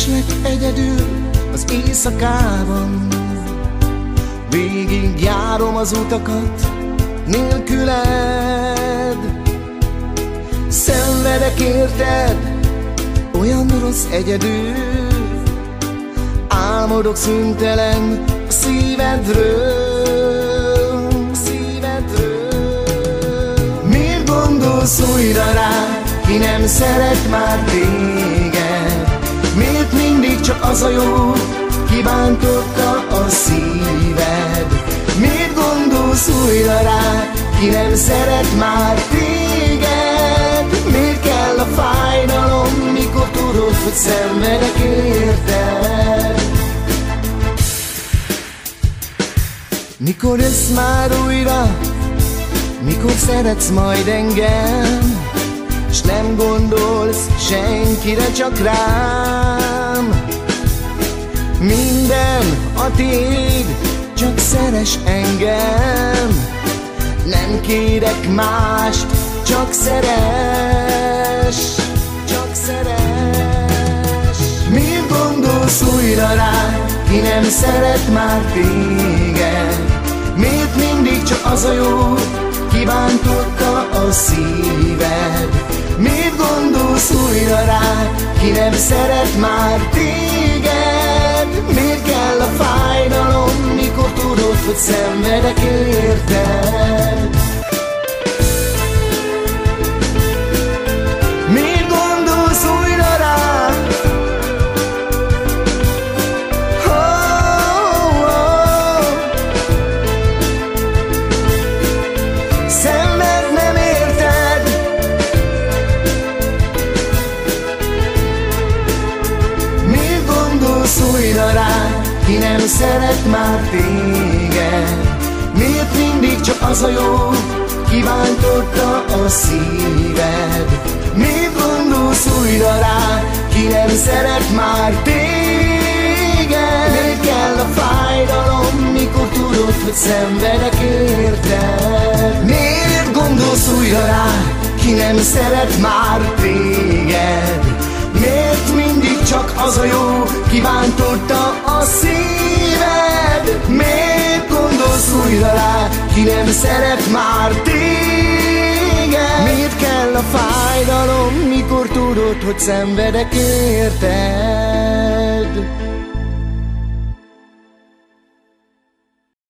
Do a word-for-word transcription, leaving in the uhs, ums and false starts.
Kereslek egyedül az éjszakában, végig járom az utakat nélküled. Szenvedek érted, olyan rossz egyedül, álmodok szüntelen a szívedről, szívedről. Miért gondolsz újra rá, ki nem szeret már téged? Miért mindig csak az a jó, ki bántotta a szíved? Miért gondolsz újra rá, ki nem szeret már téged? Miért kell a fájdalom, mikor tudod, hogy szenvedek érted? Mikor jössz már újra, mikor szeretsz majd engem, s nem gondolsz senkire, csak rám. Minden a tiéd, csak szeress engem, nem kérek mást, csak szeress, csak szeress. Miért gondolsz újra rá, ki nem szeret már téged? Miért mindig csak az a jó, ki bántotta a szíved? Miért gondolsz újra rá, ki nem szeret már téged? Miért kell a fájdalom, mikor tudod, hogy szenvedek érted? Miért gondolsz újra rá? Oh, oh. Szenved, nem érted? Miért gondolsz újra rá, ki nem szeret már téged? Miért mindig csak az a jó, ki bántotta a szíved? Miért gondolsz újra rá, ki nem szeret már téged? Miért kell a fájdalom, mikor tudod, hogy szenvedek érted? Miért gondolsz újra rá, ki nem szeret már téged? Miért mindig csak az a jó, ki bántotta a szíved? Miért gondolsz újra rá, ki nem szeret már téged? Miért kell a fájdalom, mikor tudod, hogy szenvedek érted?